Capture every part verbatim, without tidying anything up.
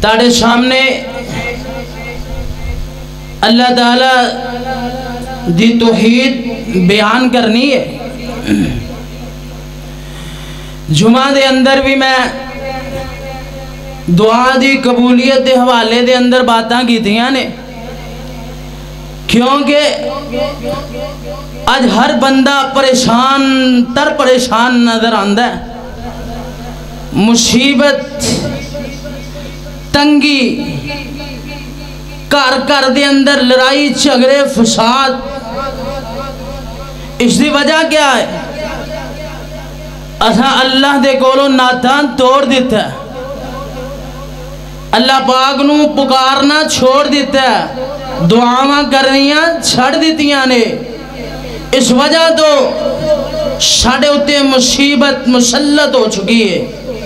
تاڑے سامنے اللہ تعالیٰ دی توحید بیان کرنی ہے۔ جمعہ دے اندر بھی میں دعا دی قبولیت دے حوالے دے اندر باتاں کی دیاں نے، کیونکہ آج ہر بندہ پریشان تر پریشان نظر آندہ ہے۔ مصیبت، تنگی، کار کر دے اندر لڑائی جھگڑے فساد، اس دی وجہ کیا ہے؟ اساں اللہ دے کولوں ناتاں توڑ دیتا ہے، اللہ پاک نو پکارنا چھوڑ دیتا ہے، دعاواں کرنیاں چھڑ دیتیاں نے۔ اس وجہ تو ساڑھے ہوتے مصیبت مسلط ہو چکی ہے۔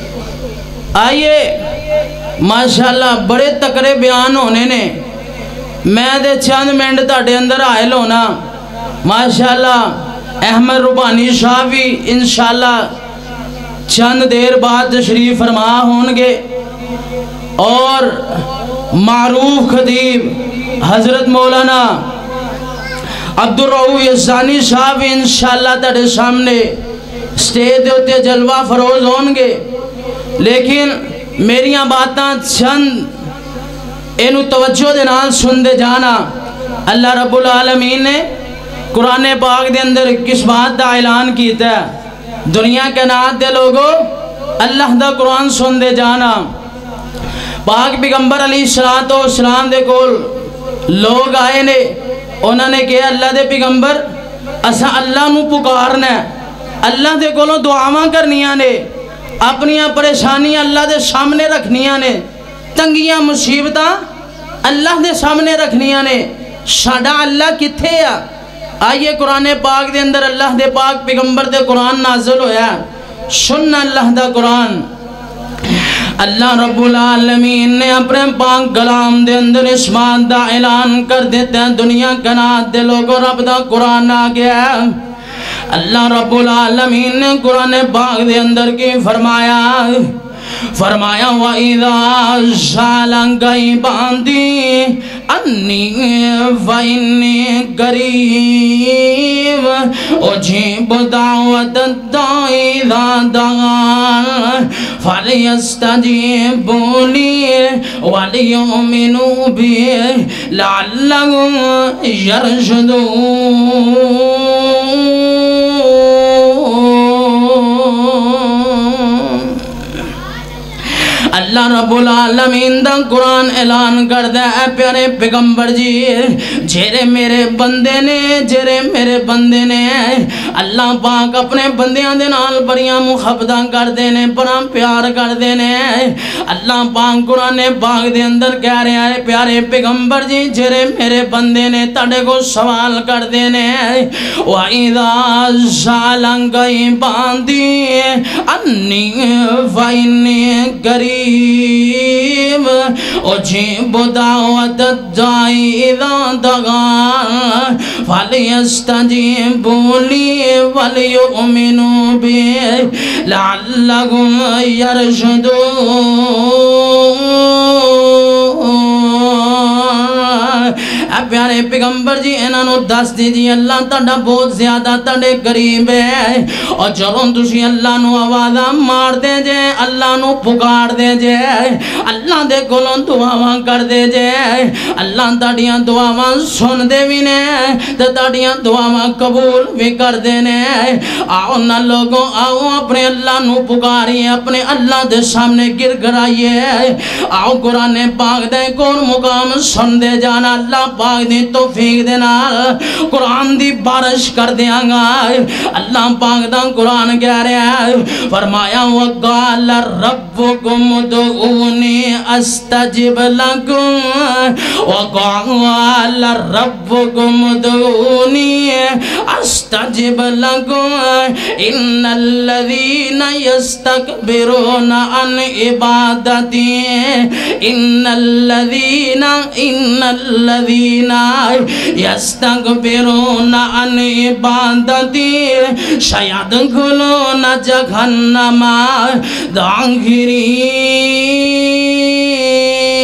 آئیے ماشاءاللہ بڑے تکڑے بیان ہونے نے، میں دے چند منٹ تاڑے اندر آئل ہونا۔ ماشاءاللہ احمد ربانی صاحب بھی انشاءاللہ چند دیر بعد تشریف فرما ہونگے، اور معروف خطیب حضرت مولانا عبدالرؤوف یزدانی صاحب انشاءاللہ تاڑے سامنے سٹیج ہوتے جلوہ فروز ہونگے۔ لیکن میریاں باتاں چند اینو توجہ دے نال سن دے جانا۔ اللہ رب العالمین نے قرآن پاک دے اندر کس بات دا اعلان کیتا ہے؟ دنیا کے نات دے لوگو اللہ دا قرآن سن دے جانا۔ پاک پیغمبر علیہ السلام دے کول لوگ آئے نے، انہوں نے کہا اللہ دے پیغمبر اسا اللہ نو پکارنا ہے، اللہ دے کولوں دعاواں کرنیاں نے، اپنیاں پریشانیاں اللہ دے سامنے رکھنیاں نے، تنگیاں مصیبتاں اللہ دے سامنے رکھنیاں نے۔ ساڈا اللہ کتھے ہے؟ آئیے قرآن پاک دے اندر اللہ دے پاک پیغمبر دے قرآن نازل ہویا، سننا اللہ دا قرآن۔ اللہ رب العالمین نے اپنے پاک کلام دے اندر اس بات دا اعلان کر دیتے ہیں، دنیا کنات دے لوگوں رب دا قرآن آ گیا۔ اللہ رب العالمین نے قرآن پاک دے اندر کی فرمایا فرمایا وَإِذَا سَأَلَكَ عِبَادِي أَنِّي فَإِنِّي قَرِيبٌ أُجِيبُ دَعْوَةَ الدَّاعِ إِذَا دَعَانِ فَلْيَسْتَجِيبُوا لِي وَلْيُؤْمِنُوا بِي لَعَلَّهُمْ يَرْشُدُونَ۔ اللہ رب العالمین دا قرآن اعلان کر دے اے پیارے پیغمبر جی، جیرے میرے بندے نے جیرے میرے بندے نے اللہ پاک اپنے بندیاں دے نال بڑیاں محبتاں کر دینے، بڑا پیار کر دینے۔ اللہ پاک قرآن پاک دے اندر کہہ رہے ہیں پیارے پیغمبر جی جیرے میرے بندے نے تاڑے کو سوال کر دینے وَإِذَا سَأَلَكَ عِبَادِي أَنِّي فَإِنِّي قَرِيبٌ أُجِيبُ دَعْوَةَ الدَّاعِ إِذَا دَعَانِ فَلْيَسْتَجِيبُوا لِي وَلْيُؤْمِنُوا بِي لَعَلَّهُمْ يَرْشُدُونَ۔ اے پیارے پیغمبر جی انہاں نو دس دیجئے اللہ تاڑا بہت زیادہ تاڑے قریب ہے، اور جرون تسی اللہ نو آوازہ مار دے جے، اللہ نو پکار دے جے، اللہ دے کولوں دعاواں کر دے جے، اللہ تاڑیاں دعاواں سن دے وینے تے تاڑیاں دعاواں قبول بھی کر دینے۔ آؤ نہ لوگوں آؤ اپنے اللہ نو پکاریے، اپنے اللہ دے سامنے گر گرائیے۔ آؤ قرآن پاک دے کون مقام سن دے جانا، اللہ پاک دی توفیق دینا قرآن دی بارش کر دیاں گا۔ اللہ پاک دا قرآن کہہ رہا ہے فرمایا وَقَالَ رَبُّكُمُ ادْعُونِي أَسْتَجِبْ لَكُمْ وَقَالَ رَبُّكُمُ ادْعُونِي أَسْتَجِبْ لَكُمْ إِنَّ الَّذِينَ يَسْتَكْبِرُونَ عَنْ عِبَادَتِي إِنَّ الَّذِينَ إِنَّ الَّذِينَ يَسْتَكْبِرُونَ عَنْ عِبَادَتِي سَيَدْخُلُونَ جَهَنَّمَ دَاخِرِينَ۔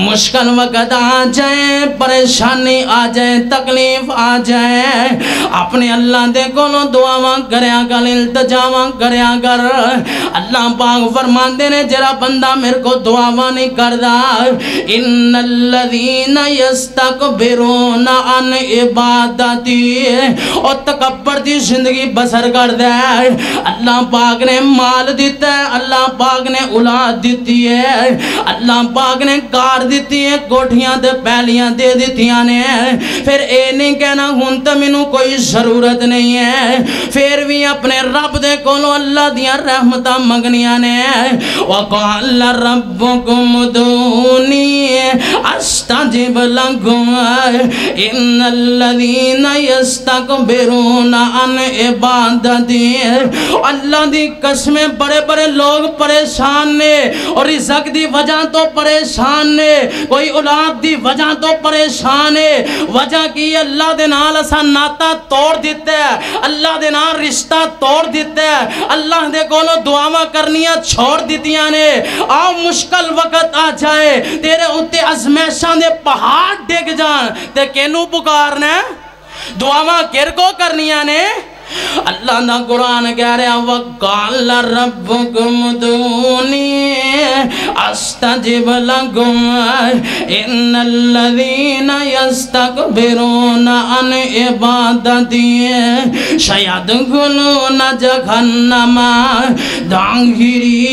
مشکل وقت آ جائے پریشانی آ جائے تکلیف آ جائے اپنے اللہ دے کولوں دعاواں کریا کر التجاواں کریا کر اللہ پاک فرماندے نے جڑا بندہ میرے کو دعاواں نہیں کردا ان الذین یستکبرون عن عبادتی اور تکبر دی زندگی بسر کر دے اللہ پاک نے مال دیتا ہے اللہ پاک نے اولاد دیتی ہے اللہ پاک نے کار دیتی ہے کوٹھیاں تے پہلیاں دے دیتیاں نے پھر اے نہیں کہنا ہن تے مینوں کوئی ضرورت نہیں ہے پھر بھی اپنے رب دے کولوں اللہ دیاں رحمتاں منگنیاں نے وقال ربکم ادعونی استجب لکم ان الذین یستکبرون عن عبادتی اللہ دی قسمیں بڑے بڑے لوگ پریشان نے اور رزق دی وجہ تو پریشان نے کوئی اولاد دی وجہ تو پریشان ہے وجہ کی اللہ دے نال اسا ناتا توڑ دیتا ہے اللہ دے نال رشتہ توڑ دیتا ہے اللہ دے کولوں دعاواں کرنیاں چھوڑ دیتیاں نے آؤ مشکل وقت آ جائے تیرے اتے ازمیشاں دے پہاڑ ڈگ جان تے کینوں پکارنا دعاواں کر کو کرنیاں نے اللہ دا قرآن کہہ رہا وقال ربکم ادعونی استجب لکم ان الذین یستکبرون عن عبادتی سیدخلون جہنم داخرین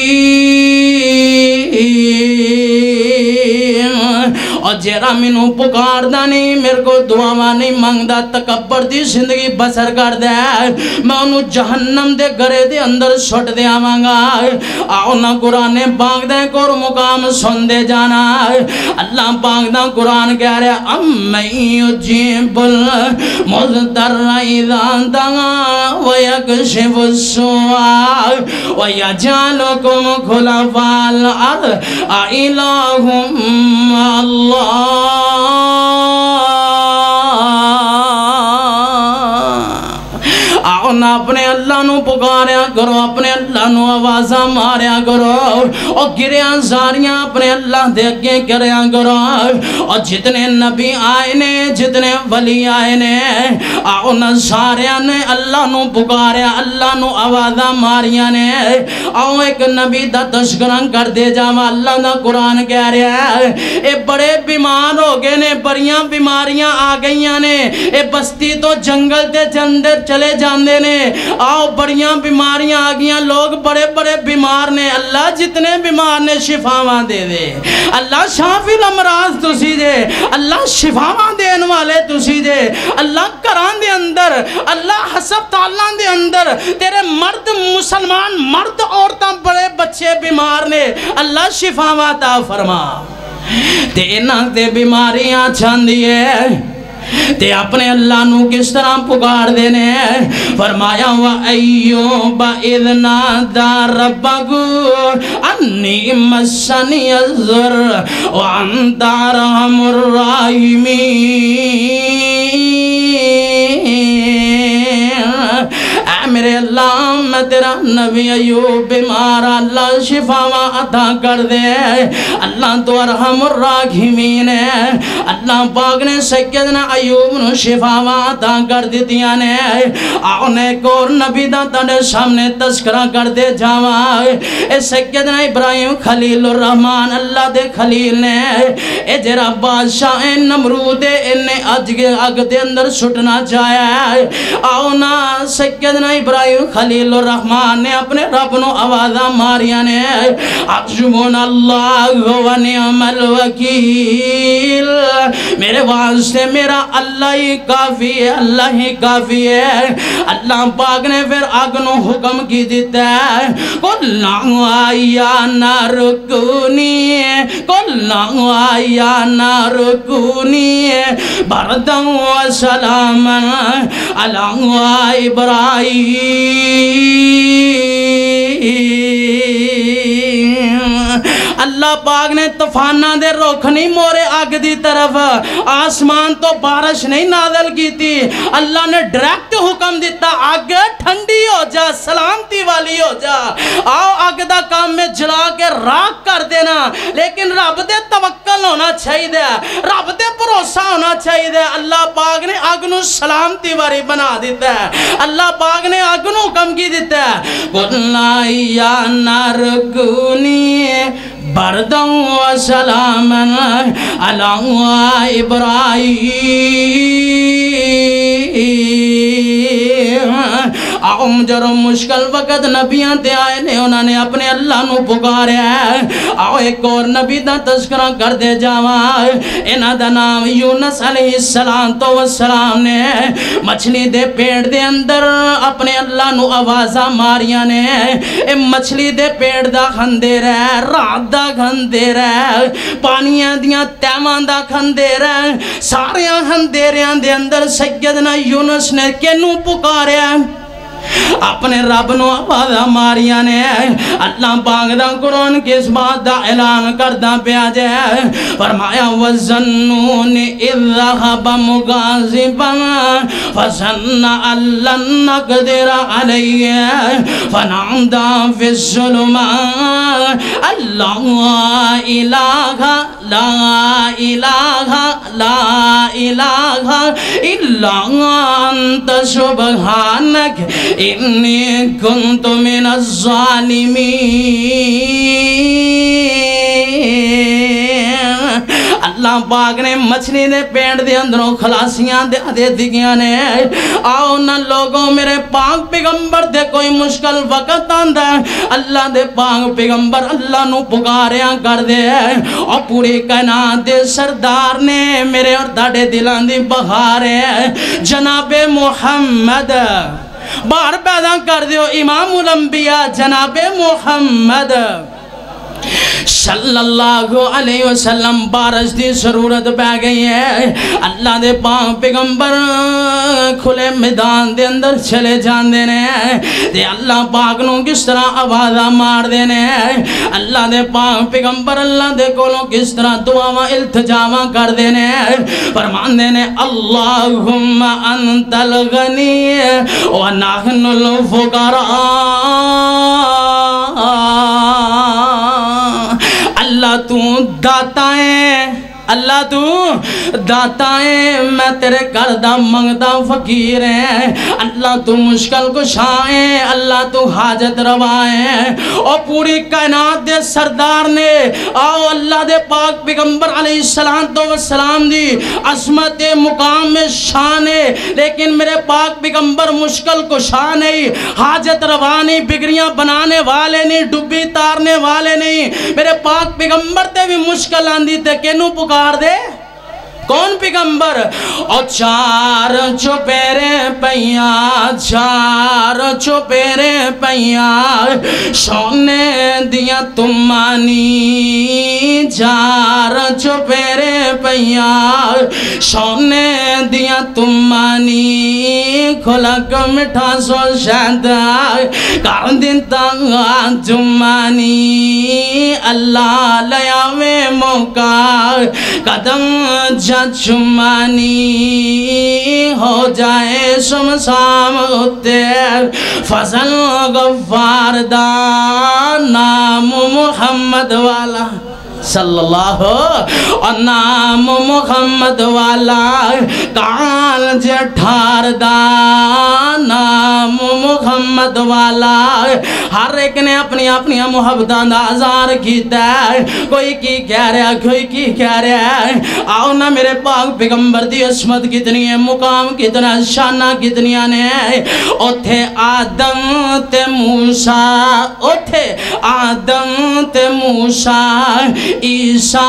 اور جیرا مینوں پکاردا نہیں میرے کو دعاواں نہیں منگدا تکبر دی زندگی بسر کر دے میں انہوں جہنم دے گرے دے اندر سٹ دے آواں گا آؤ نا قرآن پاک دے کور مقام سن دے جانا اللہ پاک دا قرآن کہہ رہے اَمَّن یُجِیبُ الْمُضْطَرَّ اِذَا دَعَاهُ وَیَکْشِفُ السُّوءَ وَیَجْعَلُکُمْ خُلَفَاءَ الْأَرْضِ أَإِلَٰهٌ مَّعَ اللَّهِ آؤ نا اپنے اللہ نو پکاریا کرو اپنے اللہ نو آوازاں ماریا کرو اور گریاں زاریاں اپنے اللہ دے اگے کریا کرو اور جتنے نبی آئے نے جتنے ولی آئے نے آؤ نا ساریاں نے اللہ نو پکاریا اللہ نو آوازاں ماریاں نے آؤ ایک نبی دا تذکرہ کر دے جاواں اللہ دا قرآن کہہ رہا ہے اے بڑے بیمار ہو گئے نے بڑیاں بیماریاں آ گئیاں نے اے بستی تو جنگل تے جندر چلے جاندے نے آؤ بڑیاں بیماریاں آگیاں لوگ بڑے بڑے بیمار نے اللہ جتنے بیمار نے شفاواں دے دے اللہ شافی الامراض تسی دے اللہ شفاواں دین والے تسی دے اللہ کران دے اندر اللہ حسب تعالیٰ دے اندر تیرے مرد مسلمان مرد عورتاں بڑے بچے بیمار نے اللہ شفاواں عطا فرما تے انہاں تے بیماریاں چھاندی ہے تے اپنے اللہ نو کس طرح پکار دینے فرمایا وَأَيُّوبَ إِذْ نَادَى رَبَّهُ أَنِّي مَسَّنِيَ الضُّرُّ وَأَنْتَ أَرْحَمُ الرَّاحِمِينَ اے میرے اللہ میں تیرا نبی ایوب بیمار اللہ شفاواں عطا کر دے اللہ تو ارحم الراحمین ہے اللہ پاک نے سیدنا ایوب نو شفاواں عطا کر دیتیاں نے آؤ نے ایک اور نبی دا تڑے سامنے تذکرہ کر دے جاواں اے سیدنا ابراہیم خلیل الرحمن اللہ دے خلیل نے اے جرا بادشاہ نمرود انہیں اج کے اگ دے اندر سٹنا چاہے آؤ نا سیدنا ابراہیم خلیل الرحمن نے اپنے رب نو آوازاں ماریاں نے حسبنا اللہ و نعم الوکیل میرے واسطے میرا اللہ ہی کافی ہے اللہ ہی کافی ہے اللہ پاک نے پھر آگ نو حکم کی دیتا ہے قُلْنَا آیا نَارُکُونِی قُلْنَا آیا نَارُکُونِی بَرْدًا وَسَلَامًا عَلَىٰ إِبْرَاہِيمَ اللہ پاک نے طوفانہ دے رخ نہیں مورے آگ دی طرف آسمان تو بارش نہیں نازل کی تھی اللہ نے ڈائریکٹ حکم دیتا آگ ٹھنڈی ہو جا سلامتی والی ہو جا آؤ آگ دا کام میں جلا کے راک کر دینا لیکن رب دے توکل तवक्कल होना चाहिए, रब ते भरोसा होना चाहिए। अल्लाह पाक ने अग नूं सलामती वाली बना दिता है। अल्लाह पाक ने अग नूं हुक्म की दिता है, कुल्ला या नारकुनी बरदम व सलामन अला इब्राहीम। आओ जरो मुश्किल वक्त नबियां ते आए ने, उन्होंने अपने अल्लाह नूं पुकारिया है। आओ एक और नबी दा तज़किरा कर दे जावा, इन्हां दा नाम यूनुस अलैहिस्सलाम तो वसलाम ने मछली दे पेट दे अंदर अपने अल्लाह नूं आवाज़ां मारियां ने। ए मछली दे पेट दा खंदेर है, रात दा खंदेर है, पानियां दियां तैवां दा खंदेर है, सारे खंदेरियां दे अंदर सैयदना यूनुस ने किनू पुकारिया? अपने रब नूं आवाज़ां मारियां ने। अल्लाह पाक दा कुरान किस बात दा ऐलान करदा पिया जे, फरमाया वज़न्नून इज़ ज़हबा मुगाज़िबन फज़न्ना अल्लन नक़दिर अलैहि फनादा फ़िज़्ज़ुलुमात अल्ला इलाहा ला इलाहा ला इलाहा इल्ला अंत सुब्हानक इन्नी कुन्तु मिनज़्ज़ालिमीन। अल्लाह पाक ने मछली ने पेट दे अंदरों खलासियां दे दे दिगियां ने। आओ ना लोगों, मेरे पाक पैगंबर दे कोई मुश्किल वक्त आंदा है, अल्लाह दे पाक पैगंबर अल्लाह नूं पुकारिया कर दे। और पूरी कायनात दे सरदार ने मेरे और ताड़े दिलां दी बहार है जनाबे मुहम्मद। बाहर पैदा कर दियो इमामुल अंबिया जनाबे मुहम्मद सल्लल्लाहु अलैहि वसल्लम। बारिश की जरूरत पै गई है। अल्लाह दे पाक पैगंबर खुले मैदान दे अंदर चले जाते ने ते अल्लाह पाक नूं किस तरह आवाज़ां मारदे ने। अल्लाह दे पाक पैगंबर अल्लाह दे कोलों किस तरह दुआवां इल्तिजावां करदे ने। फरमांदे ने अल्लाहुम्मा अंतल गनी व नहनुल फुकरा। अल्लाह तू दाता है, अल्लाह तू दाता है, मैं तेरे घर दा मंगदा फकीर है। अल्लाह तू मुश्किल कुशा है, अल्लाह तू हाजत रवा है। और पूरी कायनात दे सरदार ने आओ अल्लाह दे पाक पैगंबर अलैहिस्सलाम तो वसलाम दी अज़मत मुकाम में शान है, लेकिन मेरे पाक पैगंबर मुश्किल कुशा नहीं, हाजत रवा नहीं, बिगड़ियां बनाने वाले नहीं, डुब्बी तारने वाले नहीं। मेरे पाक पैगंबर ते भी मुश्किल आंदी ते किनू पुकार दे? कौन पैगंबर? और चार चुपेरे पैया, चार चुपेरे पैया सोने दिया तुमानी, चार चुपेरे पैया सोने दिया तुमानी। खुलक मिठा सो शायद कर दिता जुमानी। अल्लाह लयावे मौका कदम जुमानी हो जाए शमशाम होते फजल गफ्फार दा नाम मुहम्मद वाला सल्लल्लाहु और नाम मुहम्मद वाला काल जठार दा नाम मुहम्मद वाला। हर एक ने अपनी अपनी मुहब्बतां दा आज़ार कीता है। कोई की कह रहा, कोई की कह रहा है। आओ ना मेरे पाक पैगंबर दी असमत कितनी है, मुकाम कितना, शाना कितनियां ने। ओथे आदम ते मूसा, ओथे आदम ते मूसा ईसा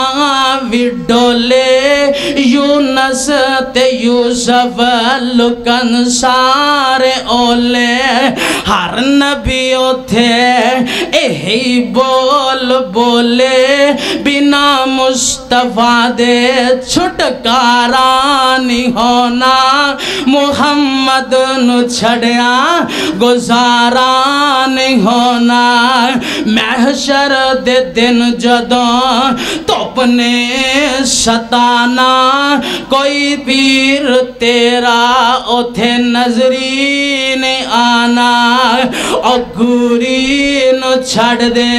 विडोले यूनस ते यूसुफ लुकन सारे ओले। हर नबी ओथे यही बोल बोले बिना मुस्तफा दे छुटकारा नहीं होना। मुहम्मद नु छड़िया गुजारा नहीं होना। महशर दे दिन जदों تو اپنے ستانا کوئی پیر تیرا اتھے نظری نہیں آنا اور گوری نو چھڑ دے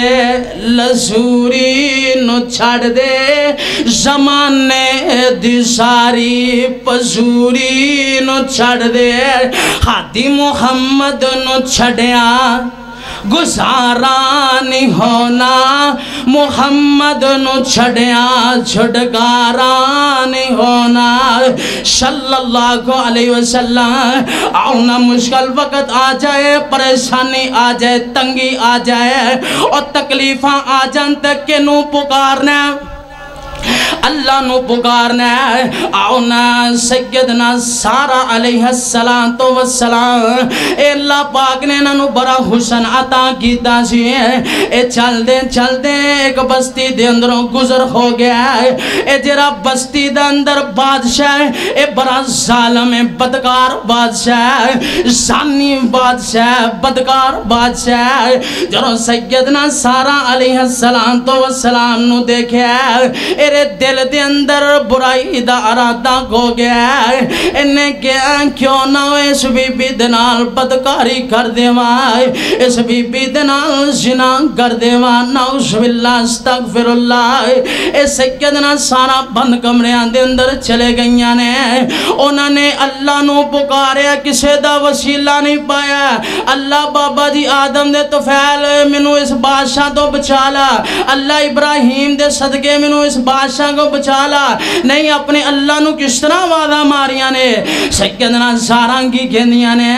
لسوری نو چھڑ دے زمانے دی ساری پزوری نو چھڑ دے ہادی محمد نو چھڑیا گزارا نہیں ہونا محمد نو چھڑیا چھڑگارا نہیں ہونا صلی اللہ علیہ وسلم آؤنا مشکل وقت آ جائے پریشانی آ جائے تنگی آ جائے اور تکلیفاں آ جان تک کہ نو پکارنا اللہ نو پکارنا ہے آؤنا سیدنا سارا علیہ السلام اے اللہ پاک نے نو بڑا حسن عطا کیتا سی اے چل دیں چل دیں ایک بستی دے اندروں گزر ہو گیا ہے اے جرا بستی دے اندر بادشاہ اے بڑا ظالم بدکار بادشاہ زانی بادشاہ بدکار بادشاہ جرو سیدنا سارا علیہ السلام نو دیکھے اے دل دے اندر برائی دا ارادہ ہو گیا ہے انہیں کیا کیوں نہ اس بی بی دنال بدکاری کر دیوائے اس بی بی دنال زنا کر دیوائے نعوذ باللہ استغفر اللہ اے سیدنا سارا بند کمریاں دے اندر چلے گئیاں نے انہوں نے اللہ نو پکاریا کسے دا وسیلہ نہیں پایا اللہ بابا جی آدم دے تو فیل منو اس بادشاہ تو بچالا اللہ ابراہیم دے صدقے منو اس بادشاہ کو بچالا نہیں اپنے اللہ نو کس طرح وعدہ ماریاں نے سیدنا سارانگی کہنیاں نے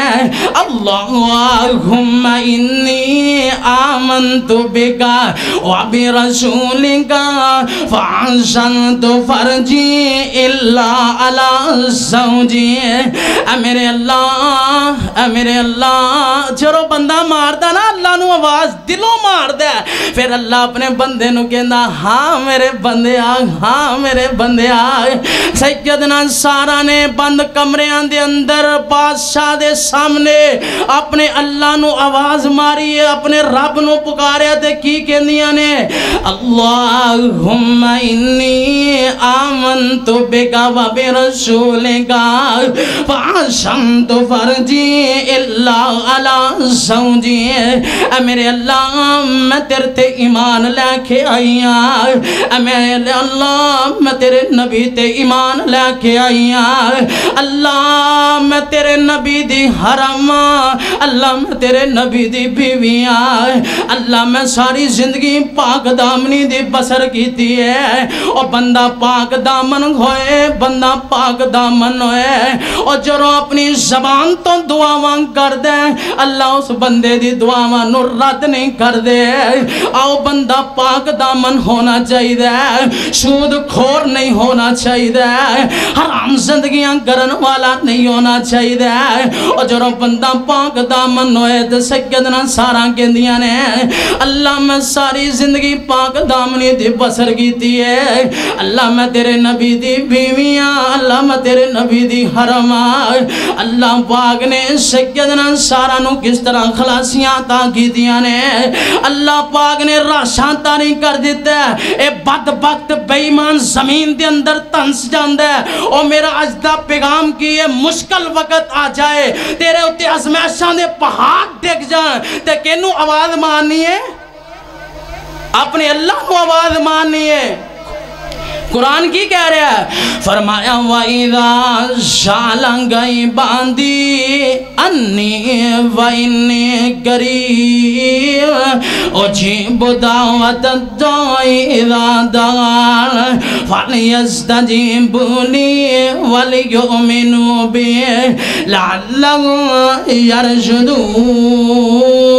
اللہم انی آمنت بکا وبرسولکا فاحسنت فرجی اللہ علی زوجی اے میرے اللہ اے میرے اللہ جرو بندہ مار دا نا اللہ نو آواز دلوں مار دے پھر اللہ اپنے بندے نو کہندا ہاں میرے بندے آگ ہاں میرے بندے آئے سیدنا سارا نے بند کمریاں دے اندر بادشاہ دے سامنے اپنے اللہ نو آواز ماری ہے اپنے رب نو پکارے تے کی کہندیاں نے اللہم انی آمنت بکا و برسولکا فاحسنت فرجی اللہ علی زوجی اے میرے اللہ میں تیرے تے ایمان لے کے آئی اے میرے اللہ میں تیرے نبی تے ایمان لے کے آئی اللہ میں تیرے نبی دی حرم اللہ میں تیرے نبی دی بیویاں اللہ میں ساری زندگی پاک دامنی دی بسر کیتی ہے اور بندہ پاک دامن ہوئے بندہ پاک دامن ہوئے اور جرو اپنی زبان تو دعاواں کر دے اللہ اس بندے دی دعاواں نو رد نہیں کر دے آؤ بندہ پاک دامن ہونا چاہیے دے سود کھور نہیں ہونا چاہیے دے حرام زندگیاں کرن والا نہیں ہونا چاہیے دے اور جرو بندہ پاک دامن ہوئے دے سیدنا سارا کہندیاں نے اللہ میں ساری زندگی پاک دامنی دی بسر کیتی ہے اللہ میں تیرے نبی دی بیویاں اللہ میں تیرے نبی دی حرم اللہ پاک نے سیدنا سارا نو کس طرح خلاصیاں تا کی دیا نے اللہ پاک نے راشان تاری کر دیتا ہے اے بدبخت بیمان زمین دے اندر تنس جاندہ ہے اور میرا اجدہ پیغام کی یہ مشکل وقت آ جائے تیرے اتے ازمیشان دے پہاڑ دیکھ جائیں تے کینو آواز مانی ہے اپنے اللہ کو آواز مانی ہے قرآن کی کہہ رہا ہے فرمایا وَإِذَا شَعْلَنْگَئِ بَاندِي أَنِّي وَإِنِّي قَرِيبٌ أُجِيبُ دَعْوَةَ الدَّاعِ إِذَا دَعَانِ فَلْيَسْتَجِيبُوا لِي وَلْيُؤْمِنُوا بِي لَعَلَّهُمْ يَرْشُدُونَ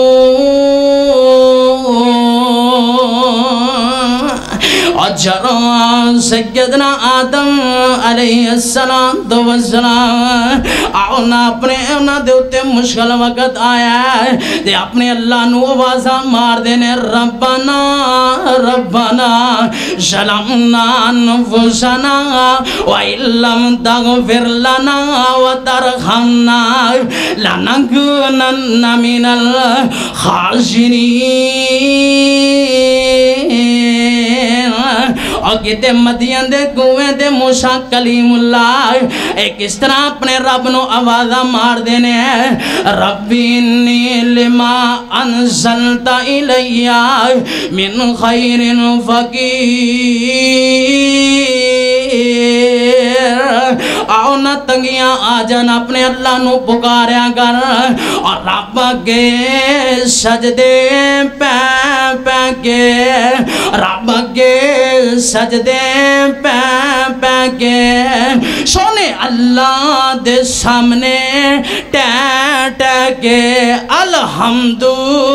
اور جرو سیدنا آدم علیہ السلام آؤنا اپنے اونا دے اتے مشکل وقت آیا ہے دے اپنے اللہ نو آوازہ مار دینے ربنا ربنا ظلمنا انفسنا وَإِلَّمْ تَغْفِرْ لَنَا وَتَرْحَمْنَا لَنَكُونَنَّ مِنَ الْخَاسِرِينَ اور کہتے مدین دے کنویں دے موسیٰ کلیم اللہ ایک اس طرح اپنے رب نو آوازہ مار دینے ہیں ربی انی لما انزلت الیہ من خیر فقیر آؤ نہ تنگیاں آجن اپنے اللہ نو پکاریا کر اور رب کے سجدے پہ پہ کے رب کے سجدے پہ پہ کے سونے اللہ دے سامنے ٹہ ٹہ کے الحمدللہ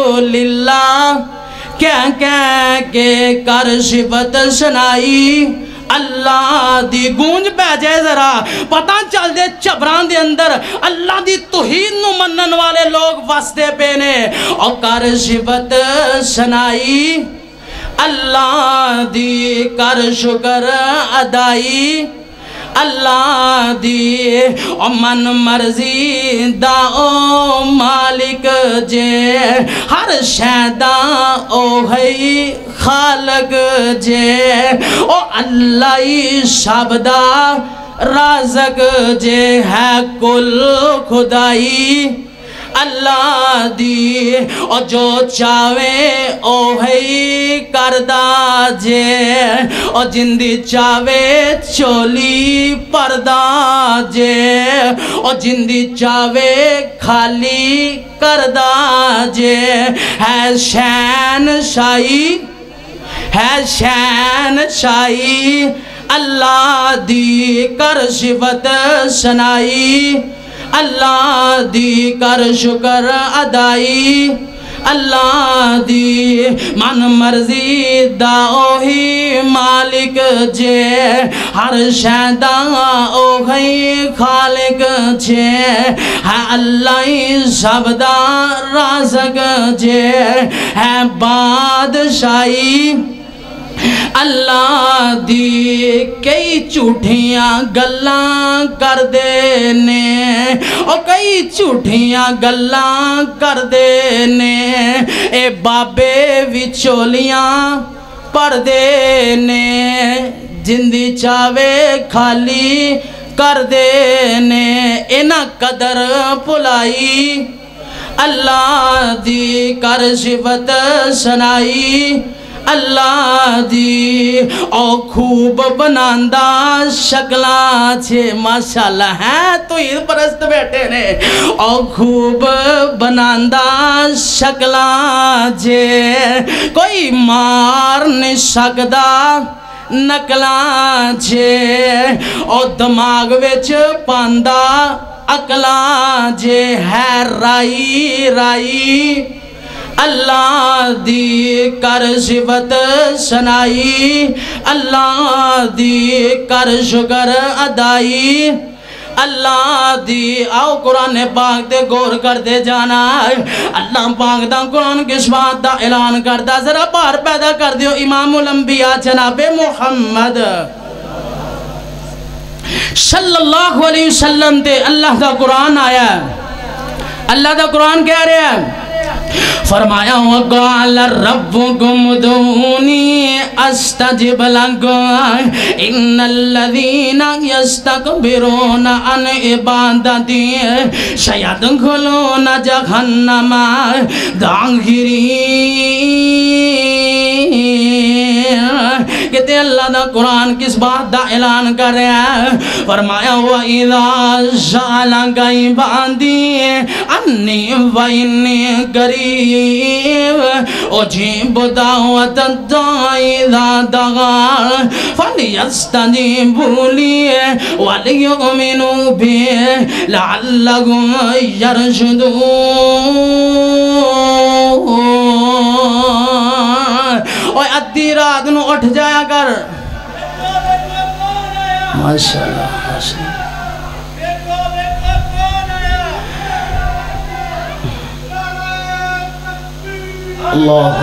کہہ کہہ کے کر صفت سنائی اللہ دی گونج پہ جائے ذرا پتہ چل دے چبران دے اندر اللہ دی توحید نو منن والے لوگ واسطے پینے اور کر صفت سنائی اللہ دی کر شکر ادائی اللہ دی او من مرضی دا او مالک جے ہر شیدہ او ہے خالق جے او اللہ شابدہ رازق جے ہے کل خدائی اللہ دی اور جو چاہے او ہے کردہ جے اور جندی چاہے چولی پردہ جے اور جندی چاہے خالی کردہ جے ہے شین شائی ہے شین شائی اللہ دی کر صفت سنائی اللہ دی کر شکر ادائی اللہ دی من مرضی دا اوہی مالک جے ہر شیدہ اوہی خالق جے ہے اللہ سبدہ رازق جے ہے بادشاہی اللہ دی کئی جھوٹیاں گلاں کر دینے اور کئی جھوٹیاں گلاں کر دینے اے بابے وچولیاں پڑھ دینے جندی چاوے خالی کر دینے اینا قدر پلائی اللہ دی کر صفت سنائی اللہ دی او خوب بناندہ شکلہ چھے ماشاءاللہ ہیں تو عید پرست بیٹھے نے او خوب بناندہ شکلہ چھے کوئی مار نہیں سکدا نکلہ چھے او دماغ وچ پاندہ اکلہ چھے ہے رائی رائی اللہ دی کر صفت سنائی اللہ دی کر شکر ادائی اللہ دی آؤ قرآن پاک دے غور کر دے جانا اللہ پاک دا قرآن کی شفاعت دا اعلان کر دا ذرا بار پیدا کر دیو امام الانبیاء جناب محمد صلی اللہ علیہ وسلم تے اللہ دا قرآن آیا اللہ دا قرآن کہہ رہے ہیں فرمایا وقال ربكم ادعوني استجب لكم ان الذين يستكبرون عن عبادتي سيدخلون جهنم داخرين کہتے اللہ دا قرآن کس بات دا اعلان کر رہے ہیں فرمایا وَإِذَا سَأَلَكَ عِبَادِي عَنِّي فَإِنِّي قَرِيبٌ أُجِيبُ دَعْوَةَ الدَّاعِ إِذَا دَعَانِ فَلْيَسْتَجِيبُوا لِي وَلْيُؤْمِنُوا بِي لَعَلَّهُمْ يَرْشُدُونَ اوہ ادھی رات نو اٹھ جایا کر ماشاءاللہ اللہ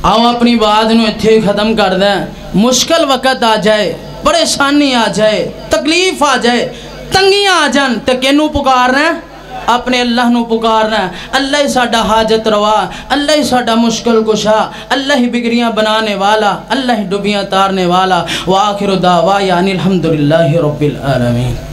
آؤ اپنی بات نو اتھے ختم کر دیں. مشکل وقت آ جائے, پریشانی آ جائے, تکلیف آ جائے, تنگیاں آ جان تے کینوں پکارنا ہے؟ اپنے اللہ نو پکارنا ہے. اللہ ہی ساڈا حاجت روا, اللہ ہی ساڈا مشکل کشا, اللہ ہی بگڑیاں بنانے والا, اللہ ہی ڈبیاں تارنے والا. وآخر دعوانا الحمدللہ رب العالمین.